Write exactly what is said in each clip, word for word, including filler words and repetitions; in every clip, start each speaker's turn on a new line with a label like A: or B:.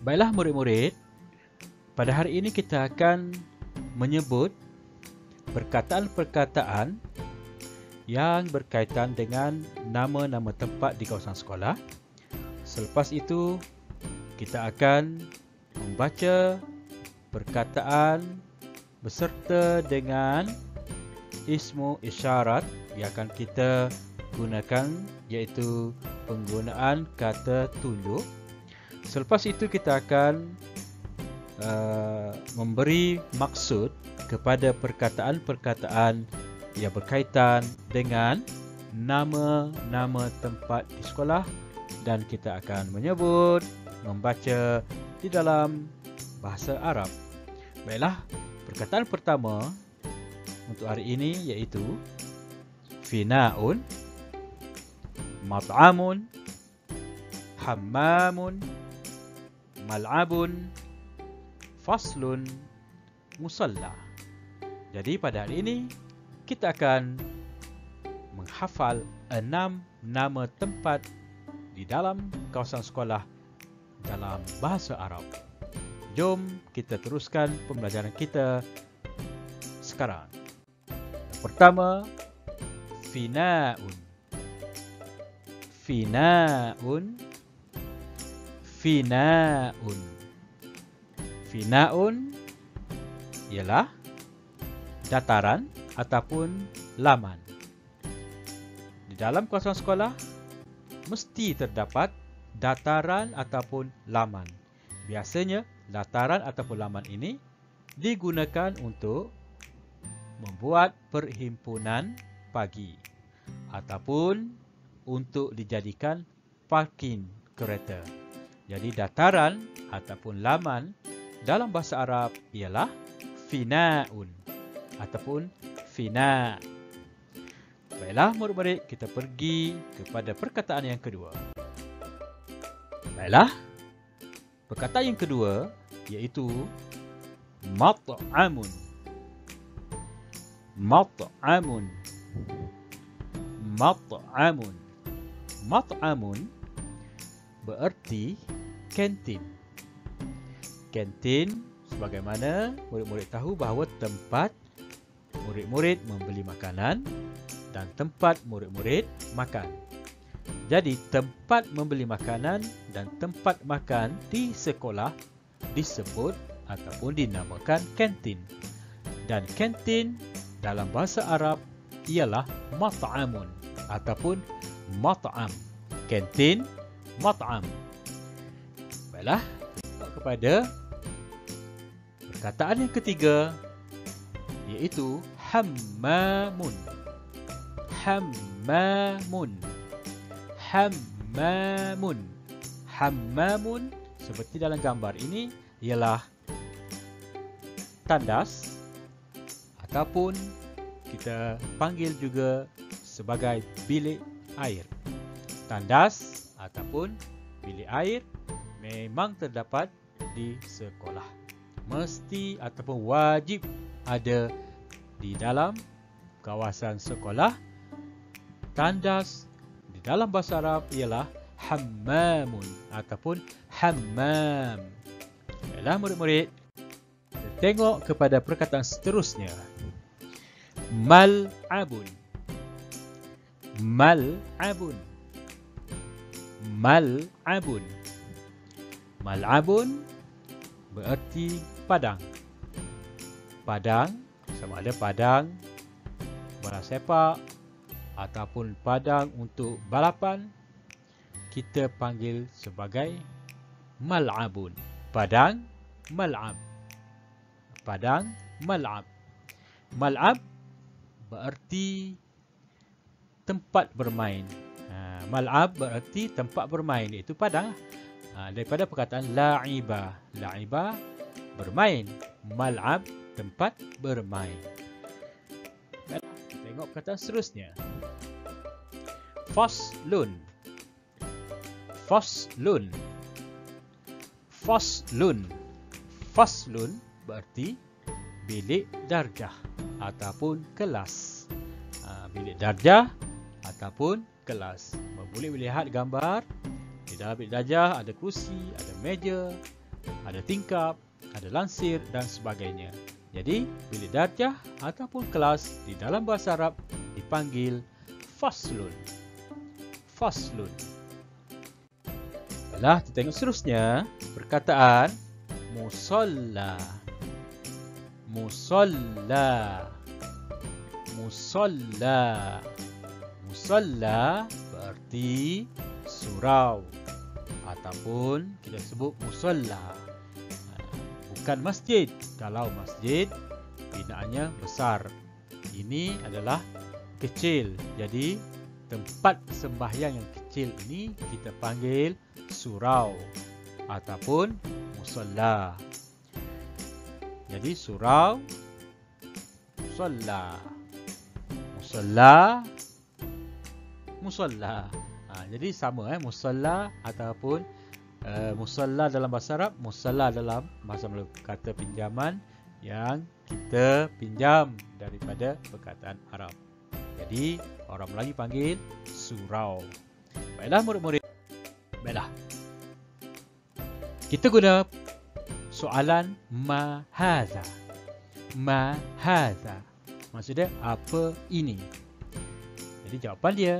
A: Baiklah murid-murid, pada hari ini kita akan menyebut perkataan-perkataan yang berkaitan dengan nama-nama tempat di kawasan sekolah. Selepas itu, kita akan membaca perkataan beserta dengan ismu isyarat yang akan kita gunakan, iaitu penggunaan kata tunjuk. Selepas itu kita akan uh, memberi maksud kepada perkataan-perkataan yang berkaitan dengan nama-nama tempat di sekolah, dan kita akan menyebut, membaca di dalam bahasa Arab. Baiklah, perkataan pertama untuk hari ini iaitu finaun, mat'amun, hammamun, mal'abun, faslun, musalla. Jadi pada hari ini kita akan menghafal enam nama tempat di dalam kawasan sekolah dalam bahasa Arab. Jom kita teruskan pembelajaran kita sekarang. Pertama, finaun. Finaun. Finaun. Finaun ialah dataran ataupun laman. Di dalam kawasan sekolah mesti terdapat dataran ataupun laman. Biasanya dataran ataupun laman ini digunakan untuk membuat perhimpunan pagi ataupun untuk dijadikan parking kereta. Jadi dataran ataupun laman dalam bahasa Arab ialah finaun ataupun fina. Baiklah murid-murid, kita pergi kepada perkataan yang kedua. Baiklah, perkataan yang kedua iaitu mat'amun. Mat'amun. Mat'amun. Mat'amun bererti kantin. Kantin, sebagaimana murid-murid tahu bahawa tempat murid-murid membeli makanan dan tempat murid-murid makan. Jadi tempat membeli makanan dan tempat makan di sekolah disebut ataupun dinamakan kantin. Dan kantin dalam bahasa Arab ialah mat'amun ataupun mat'am. Kantin, mat'am. Baiklah, kepada perkataan yang ketiga iaitu hammamun. Hammamun. Hammamun. Hammamun seperti dalam gambar ini ialah tandas ataupun kita panggil juga sebagai bilik air. Tandas ataupun bilik air memang terdapat di sekolah. Mesti ataupun wajib ada di dalam kawasan sekolah. Tandas di dalam bahasa Arab ialah hammamun ataupun hammam. Baiklah murid-murid, kita tengok kepada perkataan seterusnya. Mal'abun. Mal'abun. Mal'abun. Mal'abun bererti padang. Padang, sama ada padang bola sepak ataupun padang untuk balapan, kita panggil sebagai mal'abun. Padang, mal'ab. Padang, mal'ab. Mal'ab bererti tempat bermain. Ha, mal'ab bererti tempat bermain, iaitu padang. Ha, daripada perkataan la'iba. La'iba bermain. Mal'ab tempat bermain. Kita tengok perkataan seterusnya. Faslun. Faslun. Faslun. Faslun berarti bilik darjah ataupun kelas. Ha, bilik darjah ataupun kelas. Boleh melihat gambar. Di dalam bilik darjah ada kerusi, ada meja, ada tingkap, ada lansir dan sebagainya. Jadi, bilik darjah ataupun kelas di dalam bahasa Arab dipanggil faslun. Faslun. Baiklah, kita tengok seterusnya. Perkataan musalla. Musalla. Musalla. Musalla berarti surau ataupun kita sebut musalla. Bukan masjid. Kalau masjid binaannya besar. Ini adalah kecil. Jadi tempat sembahyang yang kecil ini kita panggil surau ataupun musalla. Jadi surau, musalla, musalla, musalla. Ha, jadi sama eh musalla ataupun uh, musalla dalam bahasa Arab, musalla dalam bahasa Melayu, kata pinjaman yang kita pinjam daripada perkataan Arab. Jadi orang Melayu panggil surau. Baiklah murid-murid. Baiklah. Kita guna soalan ma hadza. Ma hadza. Maksudnya apa ini? Jadi jawapan dia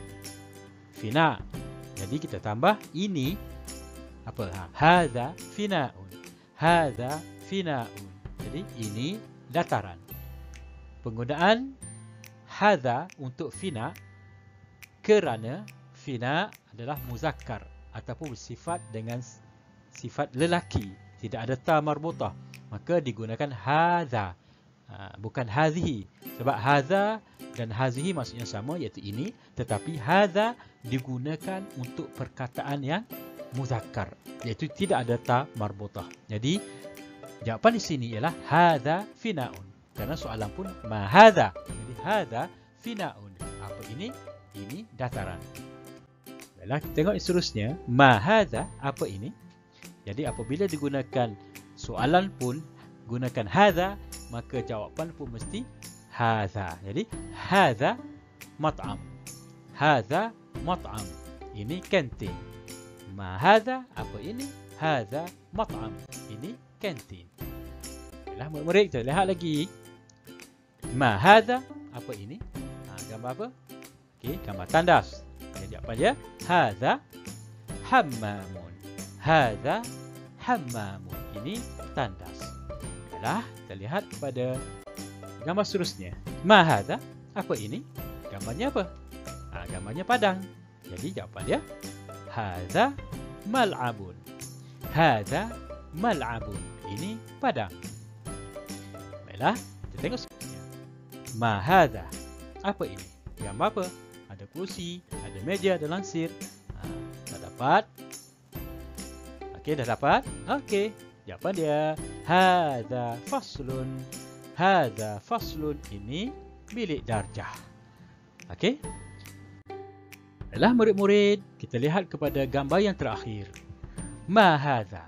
A: fina. Jadi kita tambah ini apa? Ha, hadza finaun. Hadza finaun. Jadi ini dataran. Penggunaan hadza untuk fina kerana fina adalah muzakkar ataupun bersifat dengan sifat lelaki, tidak ada ta marbutah, maka digunakan hadza, ha, bukan hadhihi. Sebab hadza dan hadhihi maksudnya sama, iaitu ini, tetapi hadza digunakan untuk perkataan yang muzakkar, iaitu tidak ada ta marbutah. Jadi jawapan di sini ialah hadza finaun. Karena soalan pun ma hadza. Jadi hadza finaun. Apa ini? Ini dataran. Baiklah, kita tengok seterusnya. Ma hadza, apa ini? Jadi apabila digunakan soalan pun gunakan hadza, maka jawapan pun mesti hadza. Jadi hadza mat'am. Hadza mat'am. Ini kantin. Ma hadza, apa ini? Hadza mat'am. Ini kantin. Baiklah murid-murid, kita lihat lagi. Ma hadza, apa ini? Ha, gambar apa? Okey, gambar tandas. Jadi apa dia? Hadza hammamun. Hadza hammamun. Ini tandas. Baiklah, kita lihat pada gambar seterusnya. Ma hadza, apa ini? Gambarnya apa? Ha, gambarnya padang. Jadi jawapan dia hadza mal'abun. Hadza mal'abun. Ini padang. Baiklah, kita tengok seterusnya. Ma hadza, apa ini? Gambar apa? Ada kursi, ada meja, ada lansir. Ha, dah dapat? Okey, dah dapat? Okey. Jawapan dia hadza faslun. Hadza faslun. Ini bilik darjah. Okey. Baiklah murid-murid, kita lihat kepada gambar yang terakhir. Ma hadza.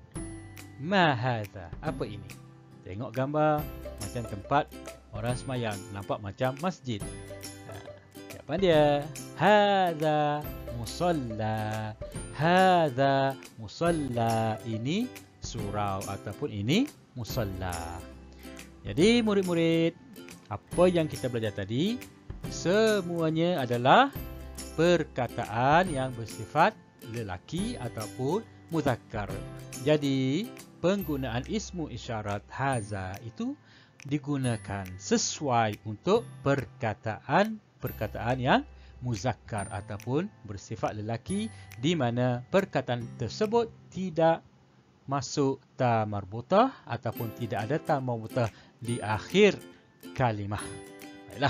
A: Ma hadza. Apa ini? Tengok gambar macam tempat orang semayang, nampak macam masjid. Ha, jawapan dia hadza musalla. Hadza musalla. Ini surau ataupun ini musalla. Jadi murid-murid, apa yang kita belajar tadi semuanya adalah perkataan yang bersifat lelaki ataupun muzakkar. Jadi penggunaan ismu isyarat hadza itu digunakan sesuai untuk perkataan-perkataan yang muzakkar ataupun bersifat lelaki, di mana perkataan tersebut tidak masuk ta marbutah ataupun tidak ada ta marbutah di akhir kalimah. Baiklah.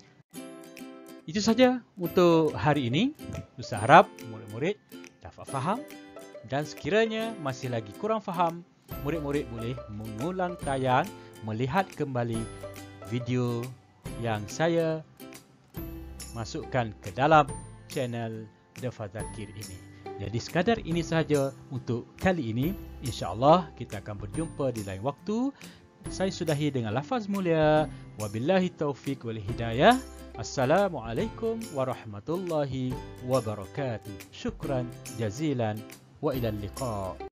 A: Itu saja untuk hari ini. Ustaz harap murid-murid dapat faham, dan sekiranya masih lagi kurang faham, murid-murid boleh mengulang tayang, melihat kembali video yang saya masukkan ke dalam channel The Fadzakir ini. Jadi sekadar ini sahaja untuk kali ini. InsyaAllah kita akan berjumpa di lain waktu. Saya sudahi dengan lafaz mulia. Wabillahi taufiq wal hidayah. Assalamualaikum warahmatullahi wabarakatuh. Syukran jazilan wa ilal liqa.